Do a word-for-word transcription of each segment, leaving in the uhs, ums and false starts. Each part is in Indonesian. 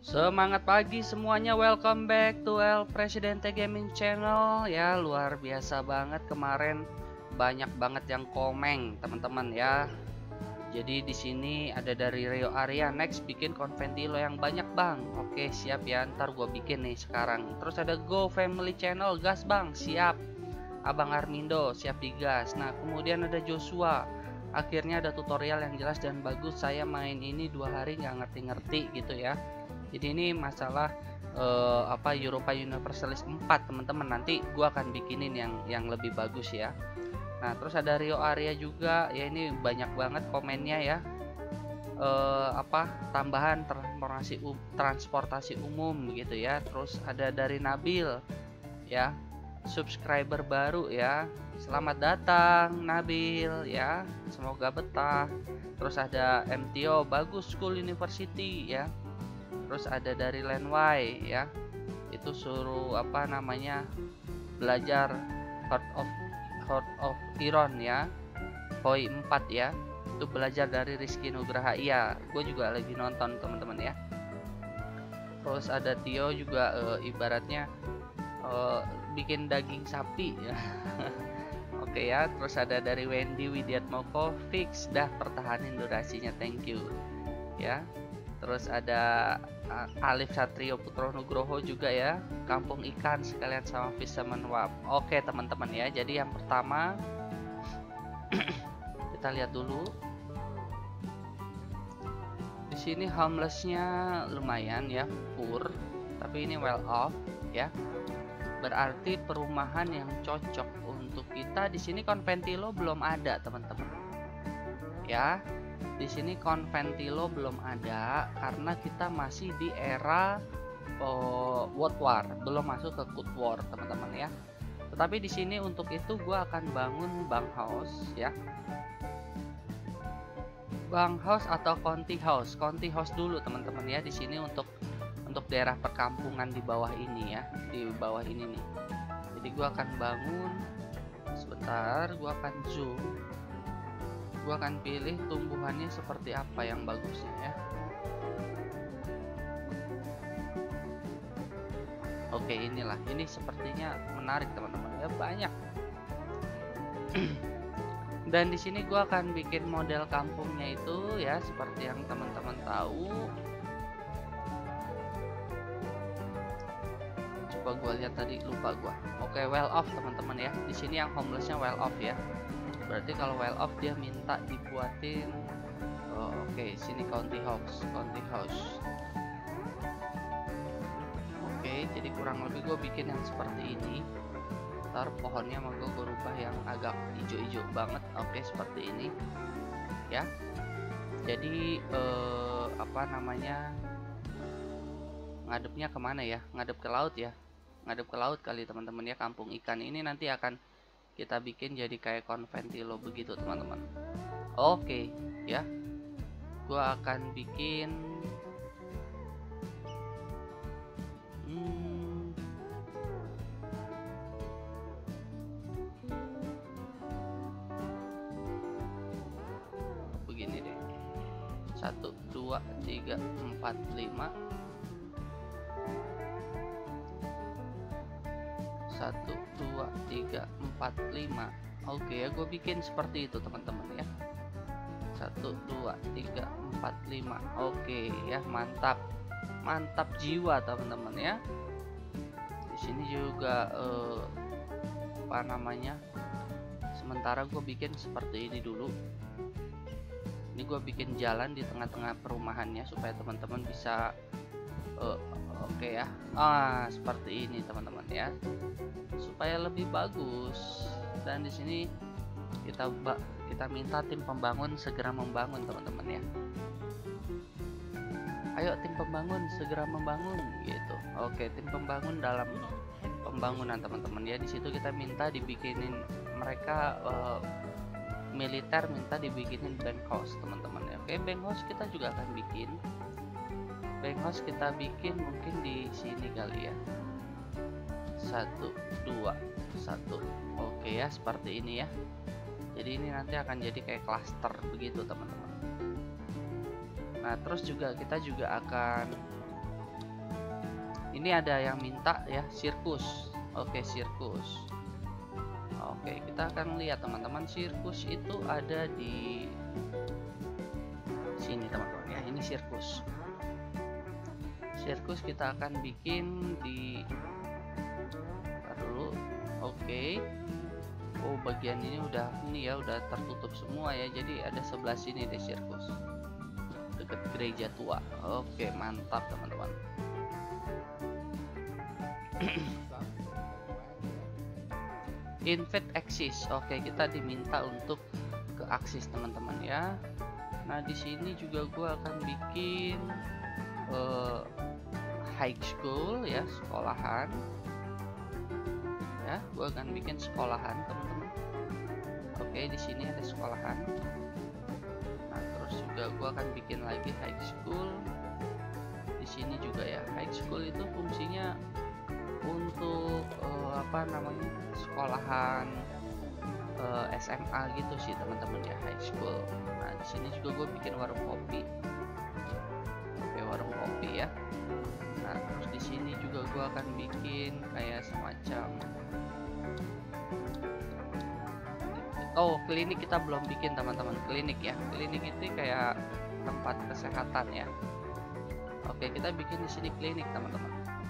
Semangat pagi semuanya, welcome back to El Presidente Gaming Channel. Ya, luar biasa banget kemarin, banyak banget yang komen teman-teman ya. Jadi di sini ada dari Rio Arya, next bikin Conventilo yang banyak bang. Oke siap ya, ntar gue bikin nih sekarang. Terus ada Go Family Channel, gas bang, siap. Abang Armindo, siap digas. Nah kemudian ada Joshua, akhirnya ada tutorial yang jelas dan bagus. Saya main ini dua hari nggak ngerti-ngerti gitu ya. Jadi ini masalah uh, apa Europa Universalis empat teman-teman, nanti gua akan bikinin yang yang lebih bagus ya. Nah terus ada Rio Arya juga ya, ini banyak banget komennya ya. Uh, apa tambahan transportasi um, transportasi umum gitu ya. Terus ada dari Nabil ya, subscriber baru ya, selamat datang Nabil ya, semoga betah. Terus ada M T O, bagus School University ya. Terus ada dari Lenway ya, itu suruh apa namanya belajar Heart of Heart of Iron ya, Koi empat ya, itu belajar dari Rizky Nugraha. Iya gue juga lagi nonton teman-teman ya. Terus ada Tio juga e, ibaratnya e, bikin daging sapi ya. Oke ya. Terus ada dari Wendy Widiatmoko, fix dah pertahanin durasinya, thank you ya. Terus ada Alif Satrio Putro Nugroho juga ya, kampung ikan sekalian sama fisherman wap. Oke teman-teman ya, jadi yang pertama kita lihat dulu. Di sini homelessnya lumayan ya, poor, tapi ini well off ya. Berarti perumahan yang cocok untuk kita di sini Conventilo belum ada teman-teman. Ya. Di sini Conventilo belum ada karena kita masih di era uh, World War, belum masuk ke Cold War teman-teman ya. Tetapi di sini untuk itu gue akan bangun bang house ya, bang house atau county house, county house dulu teman-teman ya. Di sini untuk untuk daerah perkampungan di bawah ini ya, di bawah ini nih. Jadi gue akan bangun, sebentar gue akan zoom. Gue akan pilih tumbuhannya seperti apa yang bagusnya ya. Oke inilah, ini sepertinya menarik teman-teman ya, banyak. Dan di sini gue akan bikin model kampungnya itu ya, seperti yang teman-teman tahu. Coba gue lihat tadi, lupa gue. Oke, well off teman-teman ya. Di sini yang homelessnya well off ya. Berarti kalau well off dia minta dibuatin. Oh, oke okay. Sini county house, county house. Oke okay, jadi kurang lebih gue bikin yang seperti ini. Ntar pohonnya mau gue rubah yang agak hijau-hijau banget. Oke okay, seperti ini ya. Jadi eh, apa namanya, ngadepnya kemana ya, ngadep ke laut ya, ngadep ke laut kali teman-teman ya. Kampung ikan ini nanti akan kita bikin jadi kayak Conventilo begitu teman-teman. Oke ya, gua akan bikin hmm, begini deh, satu dua tiga empat lima, satu dua tiga empat lima. Oke ya, gue bikin seperti itu teman-teman ya, satu dua tiga empat lima. Oke ya, mantap mantap jiwa teman-teman ya. Di sini juga eh, apa namanya, sementara gue bikin seperti ini dulu. Ini gue bikin jalan di tengah-tengah perumahannya supaya teman-teman bisa eh, oke okay ya, ah seperti ini teman-teman ya, supaya lebih bagus. Dan di sini kita kita minta tim pembangun segera membangun teman-teman ya. Ayo tim pembangun segera membangun gitu. Oke, tim pembangun dalam pembangunan teman-teman ya. Di situ kita minta dibikinin mereka uh, militer minta dibikinin bank house teman-teman ya. Oke, bank house kita juga akan bikin. Bank house kita bikin mungkin di sini kali ya. Satu dua satu. Oke ya, seperti ini ya. Jadi ini nanti akan jadi kayak klaster begitu teman-teman. Nah terus juga kita juga akan ini ada yang minta ya sirkus. Oke, sirkus. Oke, kita akan lihat teman-teman, sirkus itu ada di sini teman-teman ya. Ini sirkus. Sirkus kita akan bikin di Ntar dulu. Oke. Oh, bagian ini udah ini ya udah tertutup semua ya. Jadi ada sebelah sini deh sirkus. Dekat gereja tua. Oke, mantap teman-teman. Invite axis. Oke, kita diminta untuk ke aksis teman-teman ya. Nah, di sini juga gua akan bikin uh, high school ya, sekolahan. Ya, gua akan bikin sekolahan teman-teman. Oke, di sini ada sekolahan. Nah, terus juga gua akan bikin lagi high school. Di sini juga ya, high school itu fungsinya untuk uh, apa namanya sekolahan uh, S M A gitu sih teman-teman ya, high school. Nah, di sini juga gue bikin warung kopi. Oke, warung kopi ya. Nah, terus di sini juga gue akan bikin kayak semacam oh klinik kita belum bikin teman-teman, klinik ya. Klinik itu kayak tempat kesehatan ya. Oke, kita bikin di sini klinik teman-teman.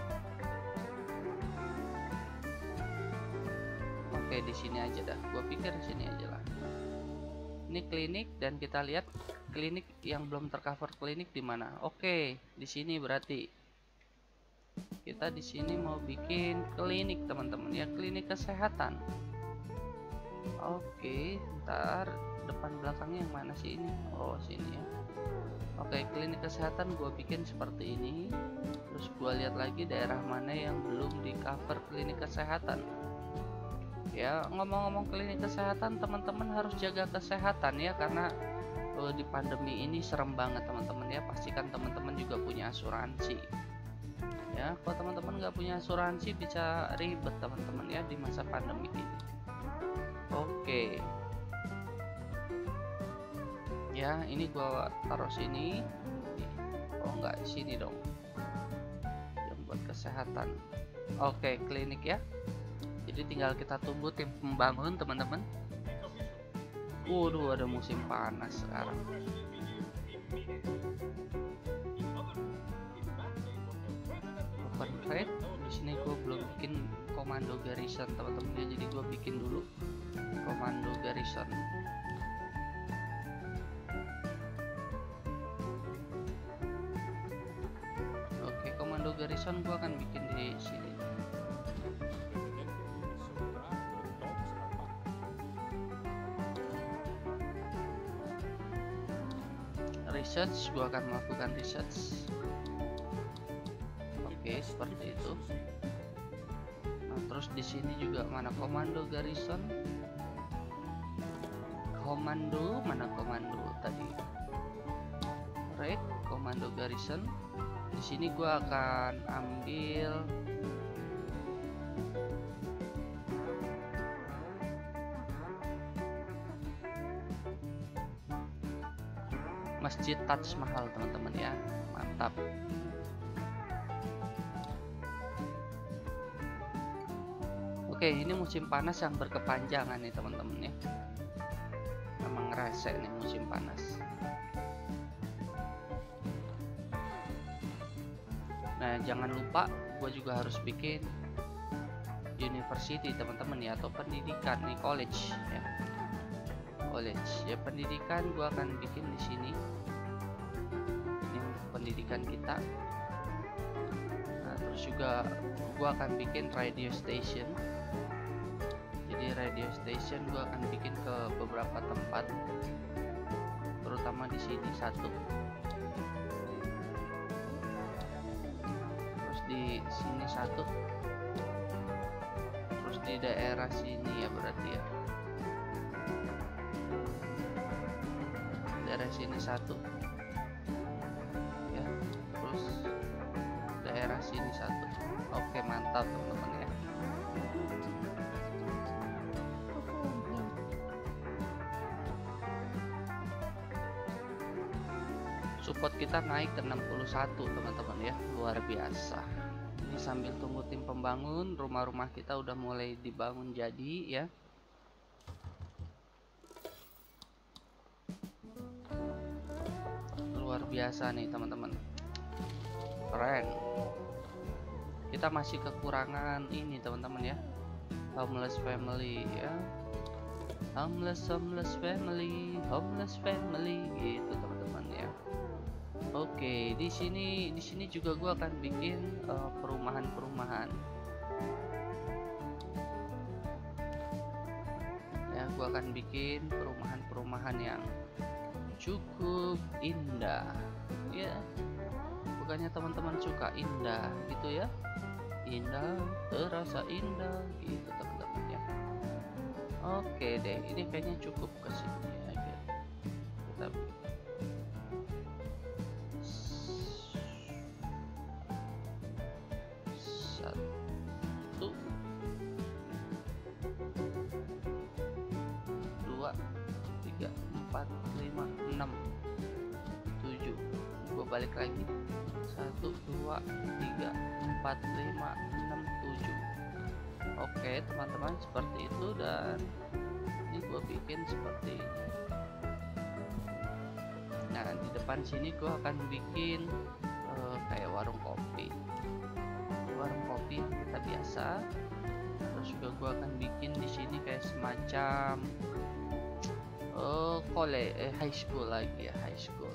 Oke, di sini aja dah. Gue pikir di sini aja lah. Ini klinik dan kita lihat klinik yang belum tercover klinik di mana. Oke, di sini berarti kita di sini mau bikin klinik teman-teman ya, klinik kesehatan. Oke, ntar depan belakangnya yang mana sih ini? Oh, sini ya. Oke, klinik kesehatan gue bikin seperti ini. Terus gue lihat lagi daerah mana yang belum di cover klinik kesehatan. Ya, ngomong-ngomong klinik kesehatan, teman-teman harus jaga kesehatan ya, karena uh, di pandemi ini serem banget teman-teman ya. Pastikan teman-teman juga punya asuransi. Ya, kalau teman-teman nggak punya asuransi bisa ribet teman-teman ya di masa pandemi ini. Oke. Ya, ini gua taruh sini. Oh, enggak, sini dong. Yang buat kesehatan. Oke, klinik ya. Jadi tinggal kita tunggu tim pembangun teman-teman. Waduh, ada musim panas sekarang. Open trade. Di sini gue belum bikin komando garrison teman-teman ya. Jadi gue bikin dulu komando garrison. Oke, komando garrison gue akan bikin di sini. Research, gua akan melakukan research. Oke, seperti itu. Nah, terus di sini juga mana komando garrison? Komando, mana komando tadi? Right, komando garrison. Di sini gua akan ambil Masjid Taj Mahal teman-teman ya, mantap. Oke, ini musim panas yang berkepanjangan nih teman-teman ya. Memang ngerasa nih musim panas. Nah, jangan lupa gue juga harus bikin university teman-teman ya, atau pendidikan nih, college ya. College ya, pendidikan gua akan bikin di sini. Ini pendidikan kita. Nah, terus juga gua akan bikin radio station. Jadi radio station gua akan bikin ke beberapa tempat, terutama di sini satu. Terus di sini satu. Terus di daerah sini ya berarti ya. Daerah sini satu ya, terus daerah sini satu. Oke, mantap teman-teman ya. Support kita naik ke enam puluh satu teman-teman ya, luar biasa. Ini sambil tunggu tim pembangun, rumah-rumah kita udah mulai dibangun jadi ya. Luar biasa nih teman-teman, keren. Kita masih kekurangan ini teman-teman ya, homeless family ya, homeless homeless family, homeless family gitu teman-teman ya. Oke, di sini di sini juga gua akan bikin uh, perumahan-perumahan. Ya, gua akan bikin perumahan-perumahan yang cukup indah. Ya, bukannya teman-teman suka indah gitu ya? Indah, terasa indah gitu teman-teman ya. Oke deh, ini kayaknya cukup ke sini aja. Kita satu, dua, tiga, empat, lima, enam, tujuh. Gue balik lagi. Satu, dua, tiga, empat, lima, enam, tujuh. Oke teman-teman, seperti itu. Dan ini gue bikin seperti ini. Nah, di depan sini gue akan bikin uh, kayak warung kopi. Warung kopi kita biasa. Terus juga gue akan bikin di sini kayak semacam uh, kole eh, high school lagi ya, high school.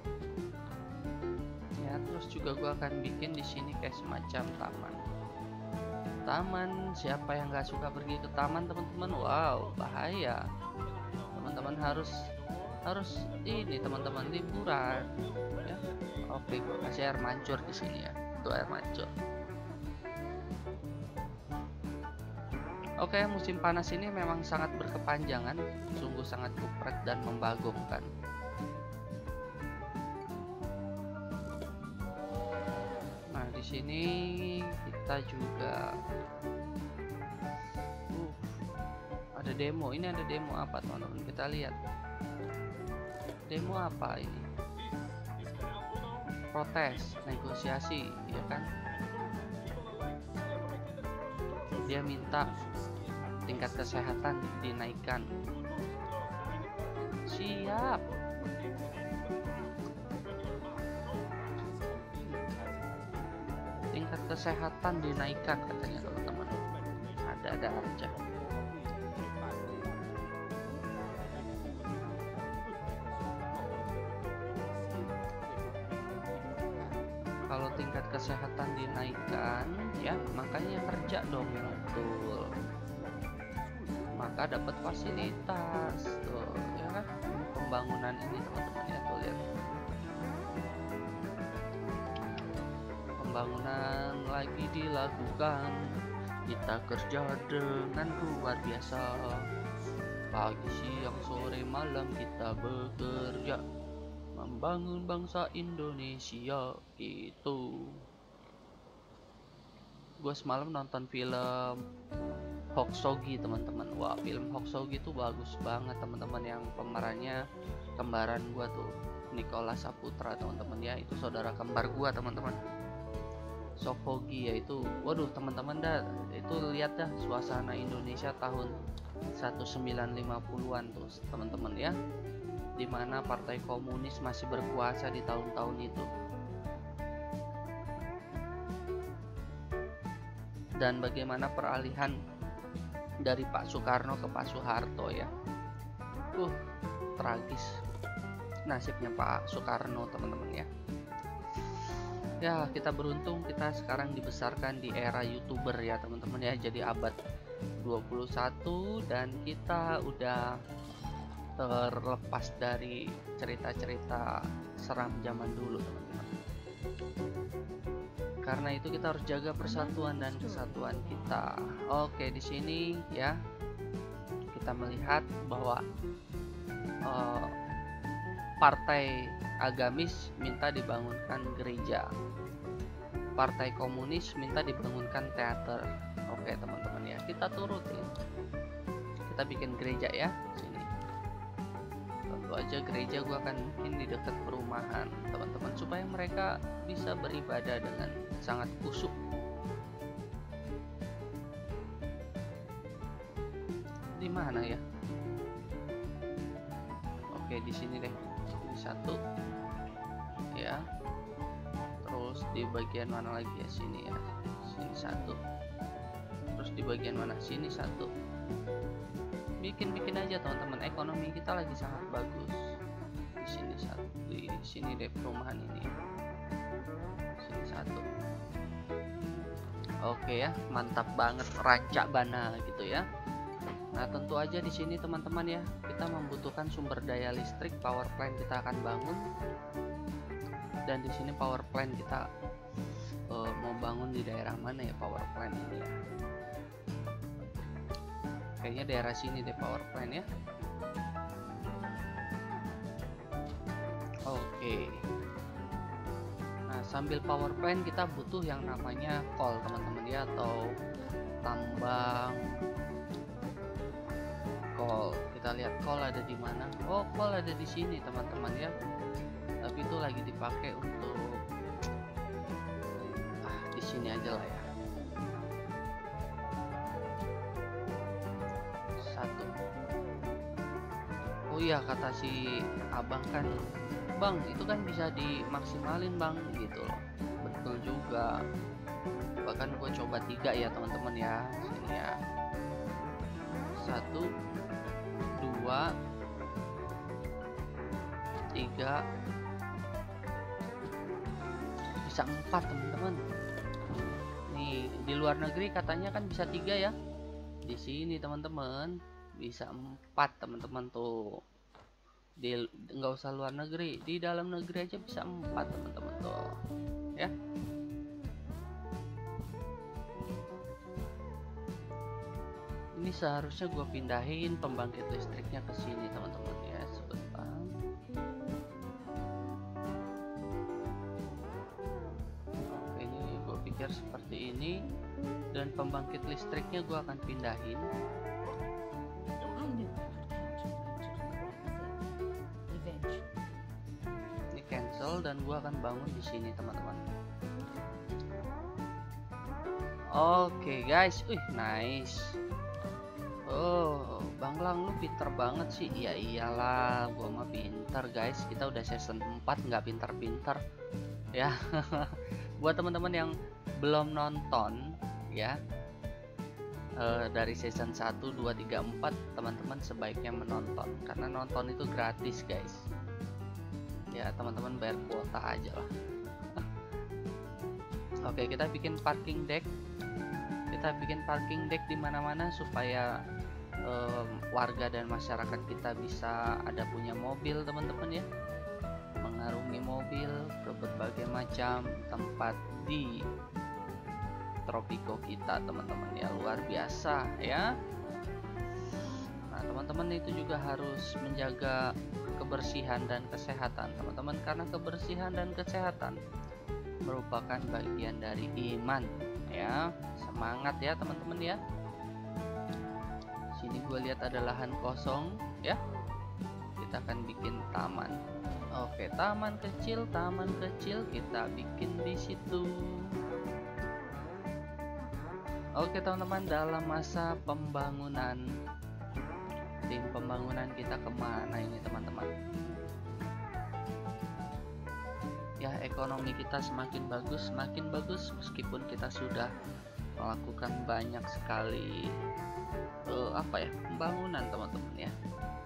Ya, terus juga gue akan bikin di sini kayak semacam taman. Taman, siapa yang nggak suka pergi ke taman teman-teman? Wow, bahaya. Teman-teman harus harus ini teman-teman, liburan ya. Oke, gue kasih air mancur di sini ya. Itu air mancur. Oke, musim panas ini memang sangat berkepanjangan, sungguh sangat kupret dan membagongkan. Nah, di sini kita juga uh, ada demo. Ini ada demo apa teman-teman? Kita lihat. Demo apa ini? Protes, negosiasi, ya kan? Dia minta tingkat kesehatan dinaikkan. Siap. Tingkat kesehatan dinaikkan katanya teman-teman. Ada-ada aja. Kalau tingkat kesehatan dinaikkan ya, makanya kerja dong yang betul, maka dapat fasilitas tuh ya kan. Pembangunan ini teman-teman ya, tuh lihat, pembangunan lagi dilakukan, kita kerja dengan luar biasa, pagi siang sore malam kita bekerja membangun bangsa Indonesia itu. Gue semalam nonton film Hoksogi teman-teman. Wah, film Hoksogi itu bagus banget teman-teman, yang pemerannya kembaran gue tuh, Nicholas Saputra teman-teman ya. Itu saudara kembar gue teman-teman, Sokhogi ya itu. Waduh teman-teman dah, itu lihat dah suasana Indonesia tahun sembilan belas lima puluhan tuh teman-teman ya, dimana partai komunis masih berkuasa di tahun-tahun itu, dan bagaimana peralihan dari Pak Soekarno ke Pak Soeharto ya. Uh, tragis nasibnya Pak Soekarno teman-teman ya. Ya, kita beruntung kita sekarang dibesarkan di era YouTuber ya teman-teman ya, jadi abad dua puluh satu dan kita udah terlepas dari cerita-cerita seram zaman dulu teman-teman. Karena itu kita harus jaga persatuan dan kesatuan kita. Oke, di sini ya kita melihat bahwa uh, partai agamis minta dibangunkan gereja, partai komunis minta dibangunkan teater. Oke teman-teman ya, kita turutin, kita bikin gereja ya sini. Tentu aja gereja gua akan bikin di dekat perumahan teman-teman, supaya mereka bisa beribadah dengan sangat khusyuk di mana ya? Oke, di sini deh. Ini satu. Ya. Terus di bagian mana lagi ya? Sini ya. Sini satu. Terus di bagian mana? Sini satu. Bikin-bikin aja teman-teman. Ekonomi kita lagi sangat bagus. Di sini satu. Di sini deh perumahan ini. Sini satu. Oke ya, mantap banget, rancak bana gitu ya. Nah, tentu aja di sini teman-teman ya, kita membutuhkan sumber daya listrik. Power plant kita akan bangun. Dan di sini power plant kita uh, mau bangun di daerah mana ya power plant ini ya? Kayaknya daerah sini deh power plant ya. Oke. Nah, sambil power plant kita butuh yang namanya coal teman-teman ya, atau tambang coal. Kita lihat coal ada di mana. Oh, coal ada di sini teman-teman ya. Tapi itu lagi dipakai untuk ah, di sini aja lah ya. Satu. Oh iya, kata si abang kan, bang itu kan bisa dimaksimalin bang gitu loh. Betul juga. Bahkan gue coba tiga ya teman-teman ya. Sini ya. Satu, dua, tiga, bisa empat teman-teman. Nih di luar negeri katanya kan bisa tiga ya. Di sini teman-teman bisa empat teman-teman tuh. Di nggak usah luar negeri, di dalam negeri aja bisa empat teman-teman tuh ya. Ini seharusnya gue pindahin pembangkit listriknya ke sini teman-teman ya, sebentar. Oke, ini gue pikir seperti ini, dan pembangkit listriknya gue akan pindahin. Ini cancel dan gue akan bangun di sini teman-teman. Oke guys, wih nice. Oh, Bang Lang lu pinter banget sih. Ya iyalah, gua mah pinter guys. Kita udah season empat nggak pinter-pinter ya. Buat teman-teman yang belum nonton ya, uh, dari season satu, dua, tiga, empat, teman-teman sebaiknya menonton, karena nonton itu gratis guys. Ya teman-teman bayar kuota aja lah. Oke, kita bikin parking deck. Kita bikin parking deck di mana-mana supaya um, warga dan masyarakat kita bisa ada punya mobil teman-teman ya, mengarungi mobil ke berbagai macam tempat di Tropico kita teman-teman ya, luar biasa ya. Nah teman-teman itu juga harus menjaga kebersihan dan kesehatan teman-teman, karena kebersihan dan kesehatan merupakan bagian dari iman ya. Semangat ya teman-teman ya. Sini gue lihat ada lahan kosong ya, kita akan bikin taman. Oke, taman kecil, taman kecil kita bikin di situ. Oke teman-teman, dalam masa pembangunan, tim pembangunan kita kemana ini teman-teman? Ya, ekonomi kita semakin bagus, semakin bagus meskipun kita sudah melakukan banyak sekali uh, apa ya pembangunan teman-teman ya.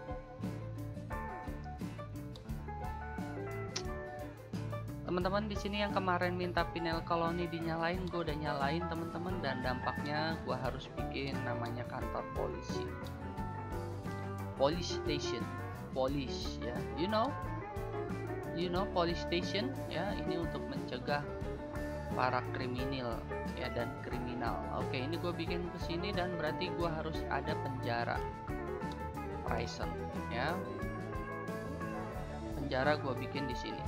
Teman-teman di sini yang kemarin minta panel koloni dinyalain, gue udah nyalain teman-teman, dan dampaknya gue harus bikin namanya kantor polisi, police station, police ya, you know, you know police station ya. Ini untuk mencegah para kriminal ya dan kriminal. Oke, ini gue bikin ke sini dan berarti gue harus ada penjara prison ya. Penjara gue bikin di sini.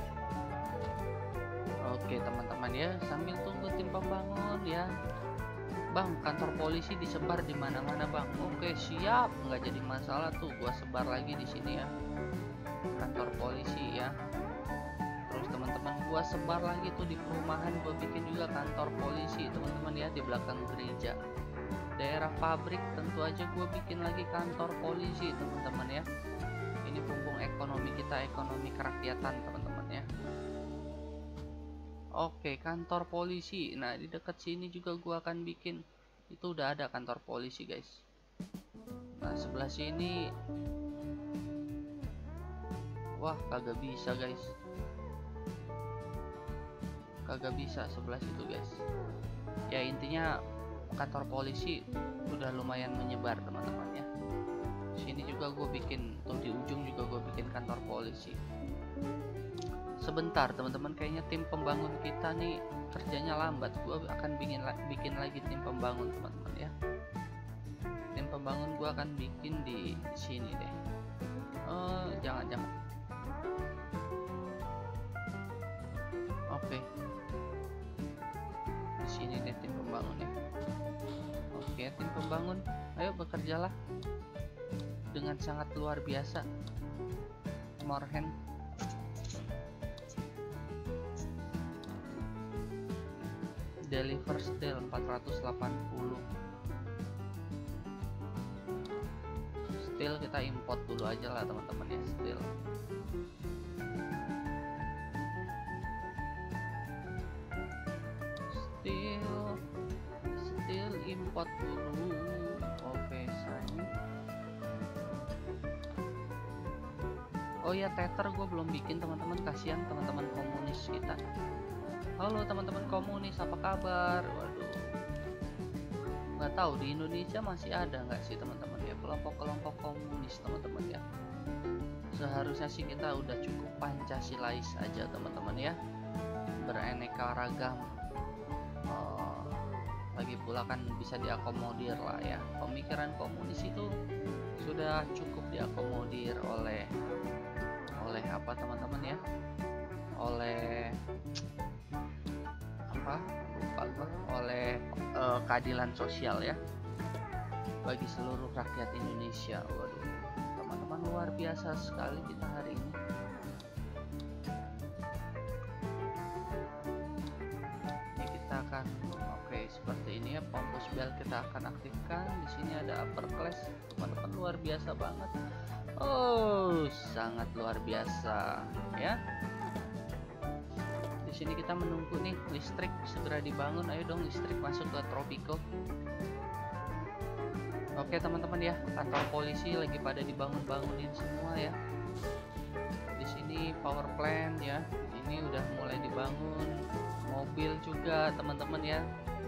Oke teman-teman ya, sambil tunggu tim pembangun ya. Bang, kantor polisi disebar di mana-mana bang. Oke siap, nggak jadi masalah tuh, gue sebar lagi di sini ya kantor polisi ya. Terus teman-teman gua sebar lagi tuh di perumahan, gua bikin juga kantor polisi teman-teman ya, di belakang gereja. daerah pabrik tentu aja gue bikin lagi kantor polisi teman-teman ya. Ini punggung ekonomi kita, ekonomi kerakyatan teman-teman ya. Oke, kantor polisi. Nah, di dekat sini juga gua akan bikin. Itu udah ada kantor polisi, guys. Nah, sebelah sini wah, kagak bisa, guys. Kagak bisa sebelah situ, guys. Ya, intinya kantor polisi udah lumayan menyebar, teman-teman ya. Sini juga gue bikin, tuh di ujung juga gue bikin kantor polisi. Sebentar teman-teman, kayaknya tim pembangun kita nih kerjanya lambat. Gue akan bikin bikin lagi tim pembangun teman-teman ya. Tim pembangun gue akan bikin di sini deh. Oh, jangan jangan. Oke. Di sini deh tim pembangun ya. Oke, tim pembangun, ayo bekerjalah dengan sangat luar biasa. More hand. Deliver steel empat ratus delapan puluh. Steel kita import dulu aja lah teman-teman ya, steel. Steel steel import dulu. Oke, sign. Oh ya, tether gue belum bikin teman-teman, kasihan teman-teman komunis kita. Halo teman-teman komunis, apa kabar? Waduh, nggak tahu di Indonesia masih ada nggak sih teman-teman ya kelompok-kelompok komunis teman-teman ya. Seharusnya sih kita udah cukup Pancasilais aja teman-teman ya, beraneka ragam. Oh, lagi pula kan bisa diakomodir lah ya. Pemikiran komunis itu sudah cukup diakomodir oleh oleh apa teman-teman ya? Oleh apa lupa gua oleh uh, keadilan sosial ya bagi seluruh rakyat Indonesia. Waduh, teman-teman luar biasa sekali kita hari ini. Ini kita akan oke okay, seperti ini ya, pompous bell kita akan aktifkan. Di sini ada upper class, teman-teman luar biasa banget. Oh, sangat luar biasa ya. Di sini kita menunggu nih listrik segera dibangun. Ayo dong listrik masuk ke Tropico. Oke teman-teman ya, kantor polisi lagi pada dibangun-bangunin semua ya. Di sini power plant ya, ini udah mulai dibangun. Mobil juga teman-teman ya.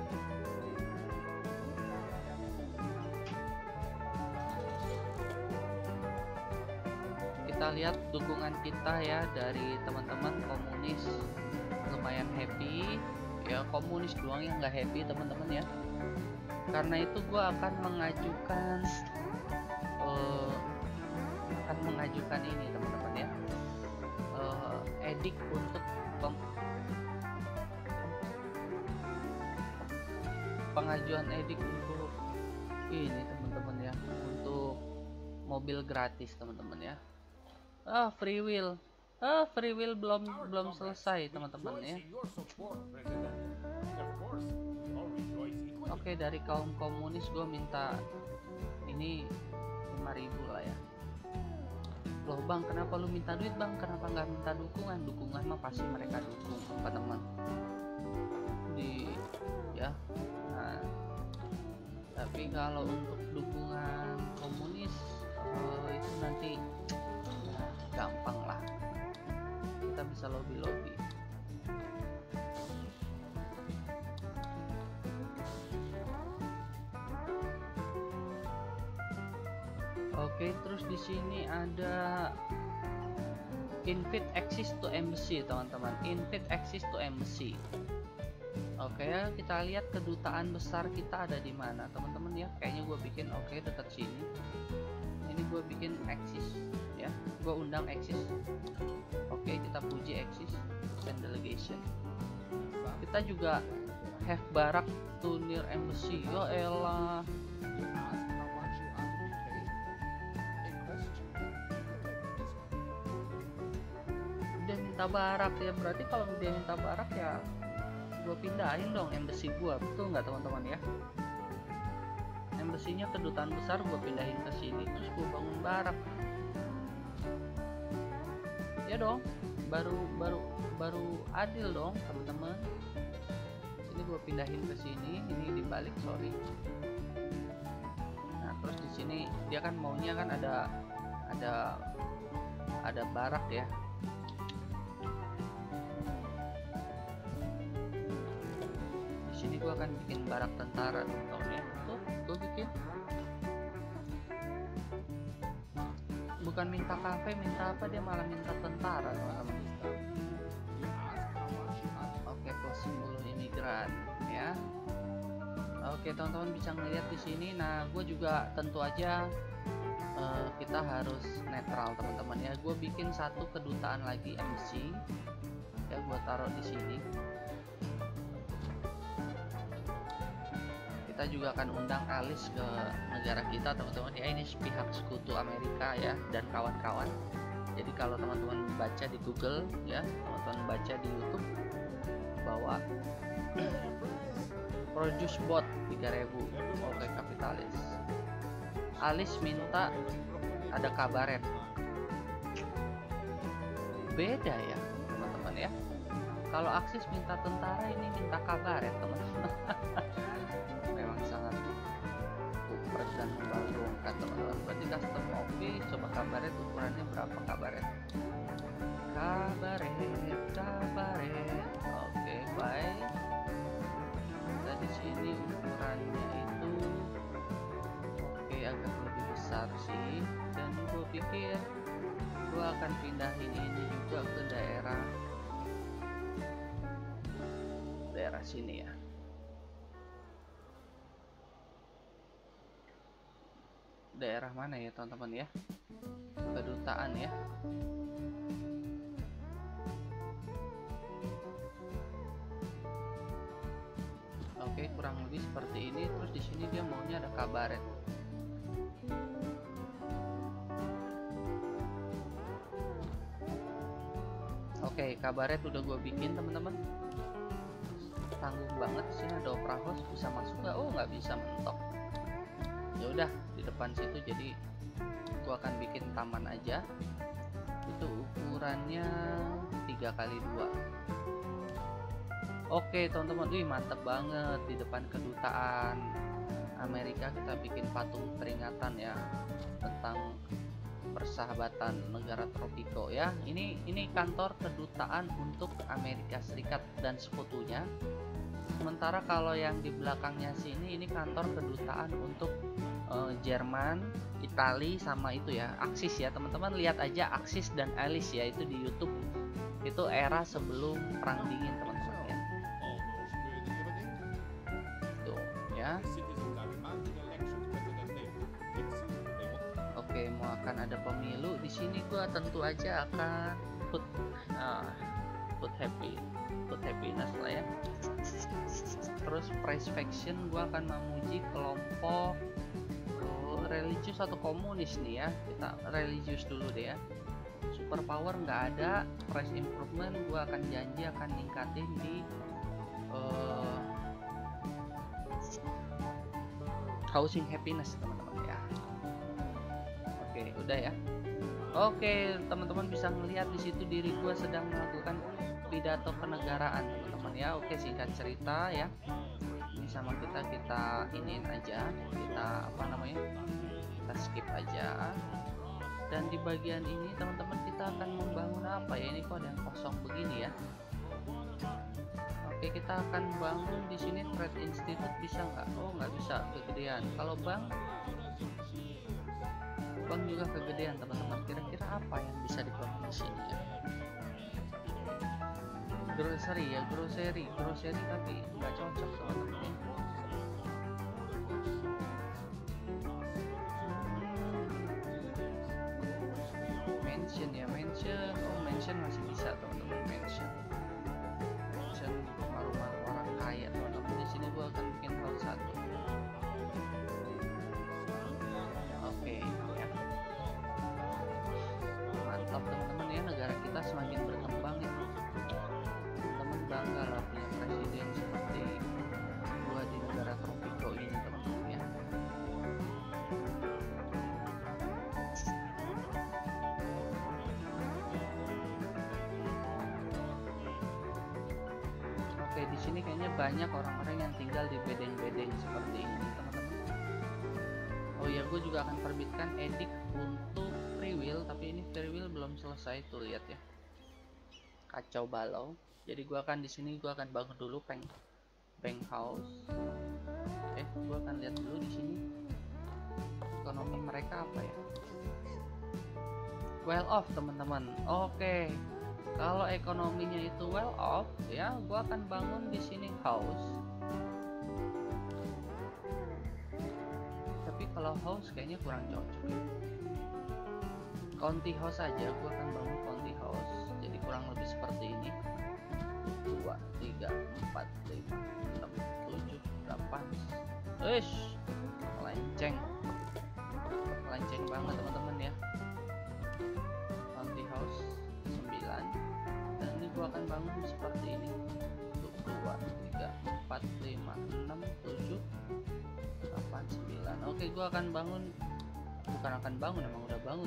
Kita lihat dukungan kita ya dari teman-teman komunis. Lumayan happy ya, komunis doang yang nggak happy teman-teman ya. Karena itu gue akan mengajukan uh, akan mengajukan ini teman-teman ya, uh, edik untuk peng pengajuan edik untuk ini teman-teman ya, untuk mobil gratis teman-teman ya. Ah, free will. Ah, free will belum belum selesai teman-teman ya. Oke, dari kaum komunis gue minta ini lima ribu lah ya. Loh bang, kenapa lu minta duit bang? Kenapa nggak minta dukungan? Dukungan mah pasti mereka dukung teman-teman. Di ya. Nah, tapi kalau untuk dukungan komunis uh, itu nanti ya, gampang lah. Kita bisa lobby-lobby. Oke, terus di sini ada invite access to embassy teman-teman. Invite access to embassy. Oke, kita lihat kedutaan besar kita ada di mana teman-teman ya. Kayaknya gue bikin oke dekat sini. Ini gue bikin access ya. Gue undang access. Oke, kita puji Axis and delegation. Kita juga have barak to near embassy. Ya elah. Dia minta barak ya, berarti kalau dia minta barak ya gue pindahin dong embassy gue, betul nggak teman-teman ya? embassy-nya, kedutaan besar gue pindahin ke sini, terus gue bangun barak. Ya dong, baru baru baru adil dong teman-teman. Ini gue pindahin ke sini, ini dibalik, sorry. Nah terus di sini dia kan maunya kan ada ada ada barak ya. Di sini gue akan bikin barak tentara teman-teman ya. Tuh gue bikin, bukan minta kafe, minta apa, dia malah minta tentara teman-teman. Oke, plus simbol imigran ya. Oke teman-teman bisa ngeliat di sini. Nah gue juga tentu aja uh, kita harus netral teman-teman ya. Gue bikin satu kedutaan lagi embassy ya, gue taruh di sini. Kita juga akan undang Alice ke negara kita teman-teman ya. Ini pihak sekutu Amerika ya dan kawan-kawan. Jadi kalau teman-teman baca di Google ya, teman-teman baca di YouTube bahwa produce bot tiga ribu, oke kapitalis. Alice minta ada kabaret. Beda ya teman-teman ya. Kalau Aksis minta tentara, ini minta kabaret teman-teman. Dan membanggakan teman-teman. Berarti custom oke, coba kabaret ukurannya berapa kabaret? Kabaret, kabaret. Oke, baik. Dan di sini ukurannya itu oke, agak lebih besar sih. Dan gue pikir gue akan pindahin ini juga ke daerah daerah sini ya. Daerah mana ya teman-teman ya, kedutaan ya. Oke, kurang lebih seperti ini. Terus di sini dia maunya ada kabaret. Oke, kabaret udah gue bikin teman-teman. Tanggung banget di sini ada opera house, bisa masuk nggak? Oh nggak bisa, mentok. Ya udah di depan situ, jadi gua akan bikin taman aja. Itu ukurannya tiga kali dua. Oke teman-teman, wih mantep banget. Di depan kedutaan Amerika kita bikin patung peringatan ya tentang persahabatan negara tropiko ya. Ini ini kantor kedutaan untuk Amerika Serikat dan sekutunya. Sementara kalau yang di belakangnya sini ini kantor kedutaan untuk uh, Jerman, Itali sama itu ya, Aksis ya teman-teman. Lihat aja Aksis dan Alice ya, itu di YouTube. Itu era sebelum perang dingin teman-teman ya. Tuh ya. Oke, mau akan ada pemilu di sini, gua tentu aja akan put uh, put happy, put happiness lah ya. Terus price faction gua akan memuji kelompok uh, religius atau komunis nih ya. Kita religius dulu deh ya. Super power nggak ada. Price improvement gua akan janji akan ningkatin di uh, housing happiness teman-teman ya. Oke, udah ya. Oke, teman-teman bisa melihat di situ diri gua sedang melakukan pidato kenegaraan teman-teman ya. Oke, singkat cerita ya, ini sama kita kita iniin aja, kita apa namanya, kita skip aja. Dan di bagian ini teman-teman kita akan membangun apa ya, ini kok ada yang kosong begini ya. Oke, kita akan bangun di sini Trade Institute, bisa nggak? Oh nggak bisa, kegedean. Kalau bank bank juga kegedean teman-teman. Kira-kira apa yang bisa dibangun di sini ya? Grocery ya, grocery, grocery tapi nggak cocok teman-teman. Mansion ya, mansion, oh mansion masih bisa teman-teman, mansion, mansion rumah-rumah orang kaya teman-teman. Di sini gua akan bikin hal satu. Oke ya, mantap teman-teman ya, negara kita semakin berkembang ya. Bangga lah punya presiden seperti gua di negara tropiko ini teman-teman ya. sini kayaknya banyak orang-orang yang tinggal di bedeng-bedeng seperti ini teman-teman. Oh ya, gue juga akan terbitkan edik untuk free will, tapi ini free will belum selesai tuh, lihat ya, kacau balau. Jadi gue akan di sini gue akan bangun dulu bank bank house. Eh, gue akan lihat dulu di sini ekonomi mereka apa ya. Well off teman-teman. Oke, kalau ekonominya itu well off ya, gue akan bangun di sini house. Tapi kalau house kayaknya kurang cocok ya. County house aja, gue akan bangun county house. Jadi kurang lebih seperti ini. Dua, tiga, empat, lima, enam, tujuh, delapan. Eish, melenceng, melenceng banget teman-teman ya. County house sembilan, dan ini gua akan bangun seperti ini. Dua, tiga, empat, lima, enam, tujuh, delapan, sembilan. Oke, gua akan bangun, bukan akan bangun, emang udah bangun.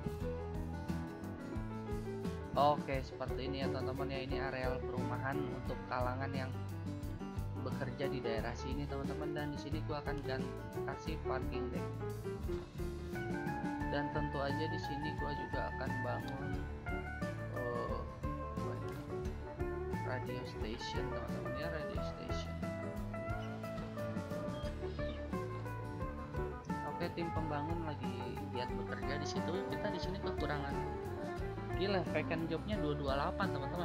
Oke, seperti ini ya teman-teman ya, ini areal perumahan untuk kalangan yang bekerja di daerah sini teman-teman. Dan di sini gua akan gan kasih parking deck. Dan tentu aja di sini gua juga akan bangun uh, radio station teman-teman ya, radio station. Oke, tim pembangun lagi giat bekerja di situ. Kita di sini kekurangan. Gila, vacant jobnya dua ratus dua puluh delapan teman-teman.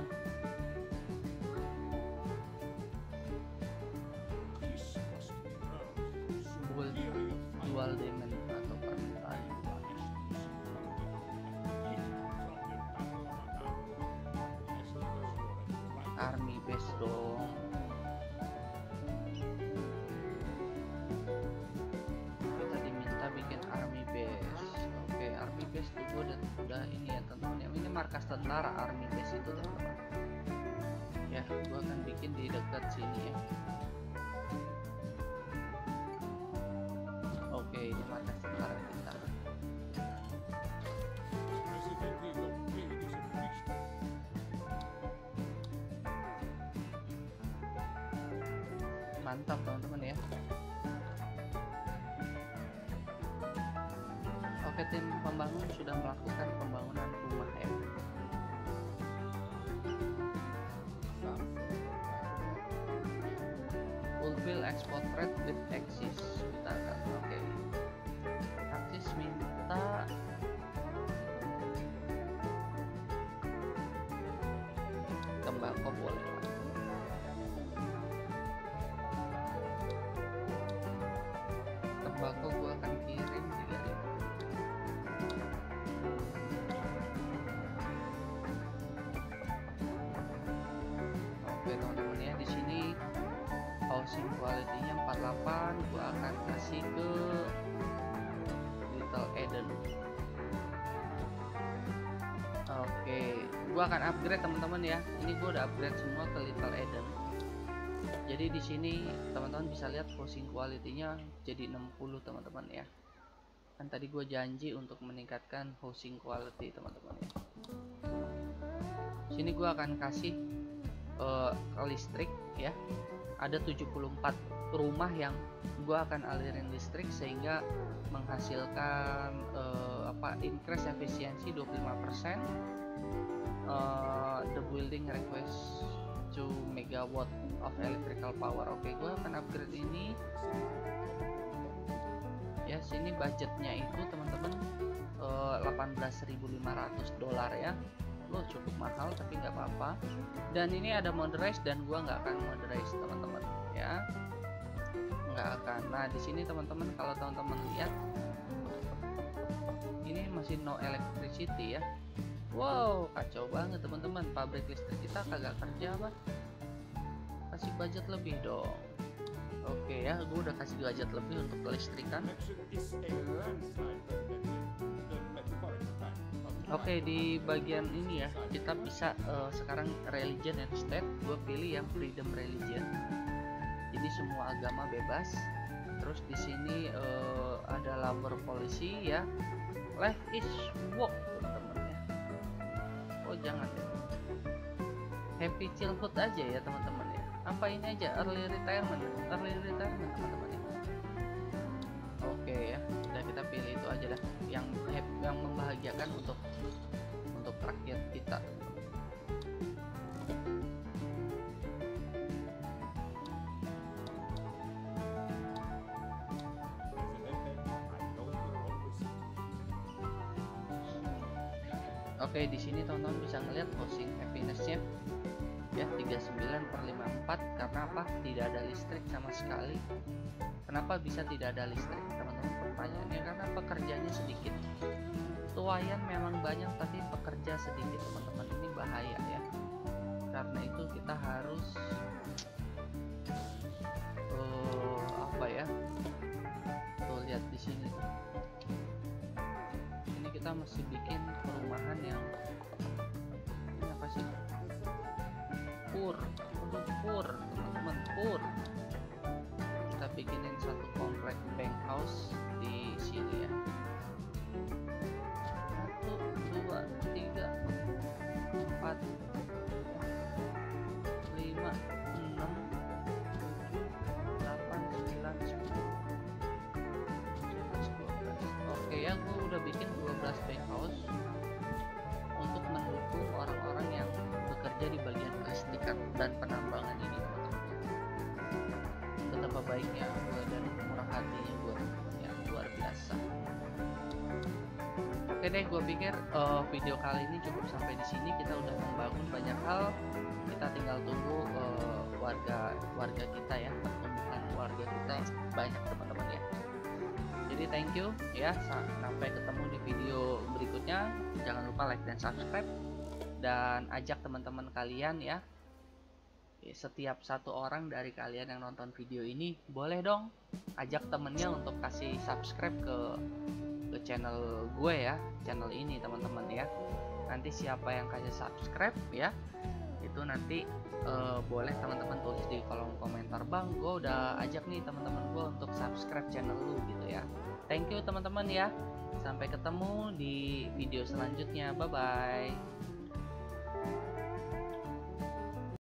Dual demand atau permintaan. Army base dong. Kita diminta bikin army base. Oke, army base itu udah, udah ini ya teman-teman. Ini markas tentara army base itu teman-teman. Ya, gua akan bikin di dekat sini ya. Oke, ini markas tentara kita. Mantap teman-teman ya. Oke, tim pembangun sudah melakukan pembangunan rumah ya. Fulfill export rate with Axis. Kita akan oke. Okay. Axis minta tembakau boleh lah. Tembakau gua akan kirim tiga ribu. Oke teman-teman ya, di sini housing quality-nya empat puluh delapan, gua akan kasih ke Little Eden. Oke, gua akan upgrade teman-teman ya. Ini gua udah upgrade semua ke Little Eden. Jadi di sini teman-teman bisa lihat housing quality-nya jadi enam puluh teman-teman ya. Kan tadi gue janji untuk meningkatkan housing quality teman-teman ya. Sini gue akan kasih uh, listrik ya. Ada tujuh puluh empat rumah yang gue akan alirin listrik sehingga menghasilkan uh, apa increase efisiensi dua puluh lima persen. Uh, the building request two megawatt of electrical power. Oke, gue akan upgrade ini ya. Sini budgetnya itu teman-teman uh, delapan belas ribu lima ratus dolar ya. Lo cukup mahal tapi nggak apa-apa. Dan ini ada moderize dan gue nggak akan moderize teman-teman ya, nggak akan. Nah di sini teman-teman kalau teman-teman lihat ini masih no electricity ya. Wow, kacau banget teman-teman. Pabrik listrik kita kagak kerja apa? Kasih budget lebih dong. Oke ya, gue udah kasih budget lebih untuk kelistrikan. Oke, di bagian ini ya kita bisa uh, sekarang religion and state. Gue pilih yang freedom religion. Jadi semua agama bebas. Terus di sini uh, ada labor policy ya. Life is work teman-teman ya. Oh jangan ya. Happy childhood aja ya teman-teman ya. apa ini aja, early retirement early retirement teman-teman ya. Oke ya, udah kita pilih itu aja dah, yang yang membahagiakan untuk untuk rakyat kita. Oke, di sini teman-teman bisa ngeliat closing happiness-nya ya, tiga puluh sembilan per lima puluh empat. Karena apa? Tidak ada listrik sama sekali. Kenapa bisa tidak ada listrik teman-teman? Pertanyaannya karena pekerjanya sedikit. Tuayan memang banyak tapi pekerja sedikit teman-teman. Ini bahaya ya. Karena itu kita harus uh, apa ya? Tuh lihat di sini. Ini kita masih bikin perumahan yang ini apa sih? Pur, untuk pur teman-teman, pur. Kita bikinin satu komplek bank house di sini ya. Satu, dua, tiga, empat, lima, enam, delapan, sembilan, sepuluh, sebelas, dua belas. Oke ya, gue udah bikin dua belas bank house untuk mendukung orang-orang yang bekerja di bagian kelistrikan dan penambangan ini teman-teman. Betapa baiknya gue dan murah hatinya gue yang luar biasa. Oke deh, gue pikir uh, video kali ini cukup sampai di sini. Kita udah membangun banyak hal. Kita tinggal tunggu uh, warga warga kita ya, pertumbuhan warga kita banyak teman-teman ya. Jadi thank you ya, sampai ketemu di video berikutnya. Jangan lupa like dan subscribe, dan ajak teman-teman kalian ya. Setiap satu orang dari kalian yang nonton video ini, boleh dong ajak temennya untuk kasih subscribe ke ke channel gue ya, channel ini teman-teman ya. Nanti siapa yang kasih subscribe ya, itu nanti uh, boleh teman-teman tulis di kolom komentar, bang gue udah ajak nih teman-teman gue untuk subscribe channel lu gitu ya. Thank you teman-teman ya, sampai ketemu di video selanjutnya, bye bye.